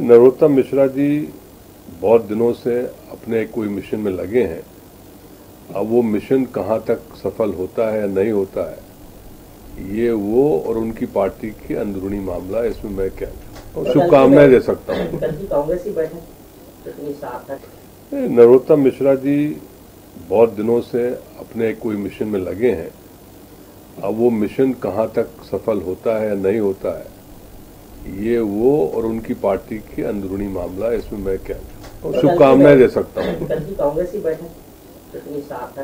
नरोत्तम मिश्रा जी बहुत दिनों से अपने कोई मिशन में लगे हैं। अब वो मिशन कहाँ तक सफल होता है या नहीं होता है, ये वो और उनकी पार्टी की अंदरूनी मामला है। इसमें मैं क्या शुभकामनाएं दे सकता हूँ। कांग्रेस की बैठक इतनी सार्थक। नरोत्तम मिश्रा जी बहुत दिनों से अपने कोई मिशन में लगे हैं। अब वो मिशन कहाँ तक सफल होता है या नहीं होता है, ये वो और उनकी पार्टी की अंदरूनी मामला है। इसमें मैं क्या शुभकामनाएं दे सकता हूँ। कांग्रेस की बैठक इतनी सार्थक।